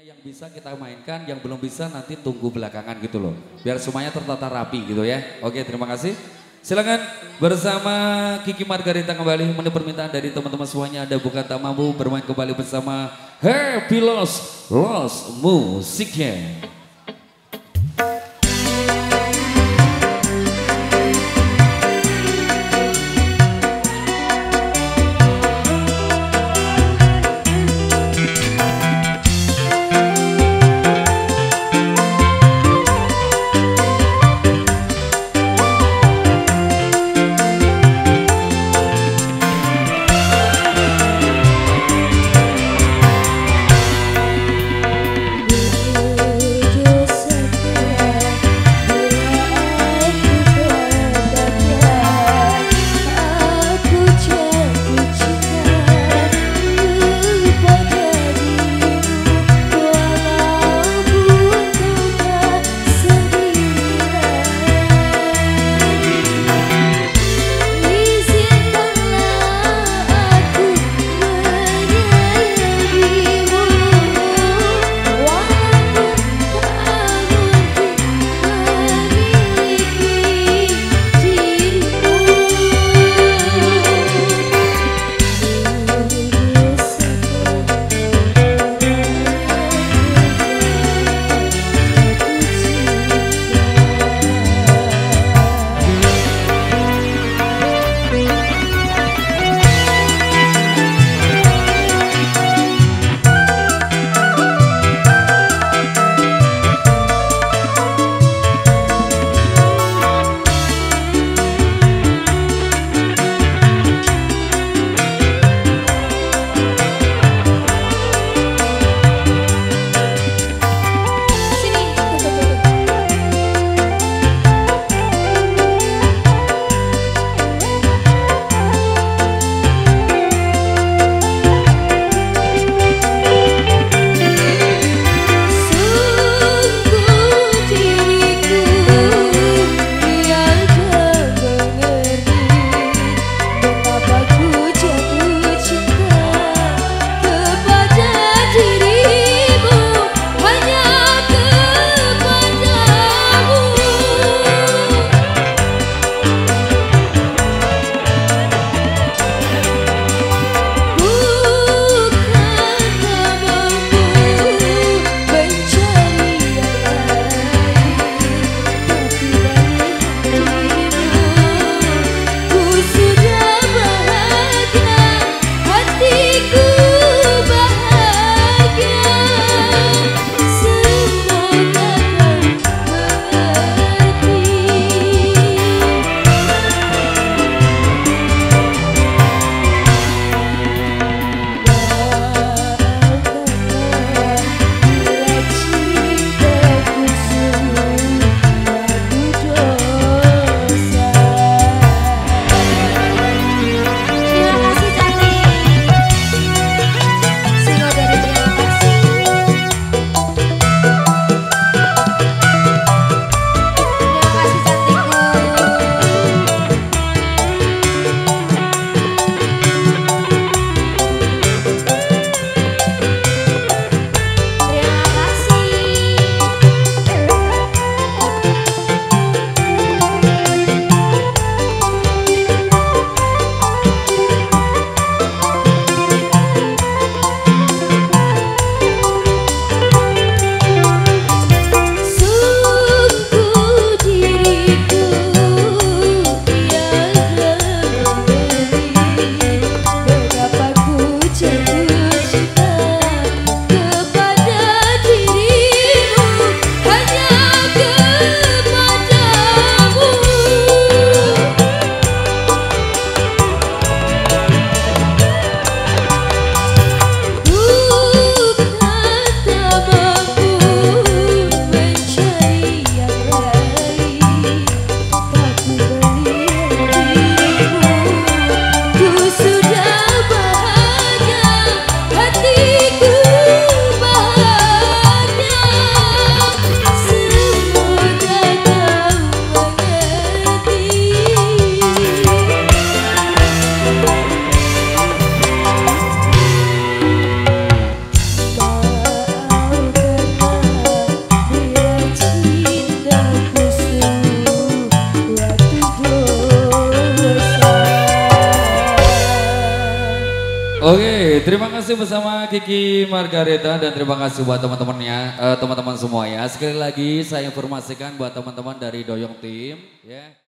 Yang bisa kita mainkan, yang belum bisa nanti tunggu belakangan gitu loh. Biar semuanya tertata rapi gitu ya. Oke, terima kasih. Silakan bersama Kiki Margarita kembali memenuhi permintaan dari teman-teman semuanya. Ada bukan tak mampu bermain kembali bersama Happy Lost musiknya. Oke, terima kasih bersama Kiki Margareta dan terima kasih buat teman-temannya, teman-teman semua ya. Sekali lagi saya informasikan buat teman-teman dari Doyong Team ya.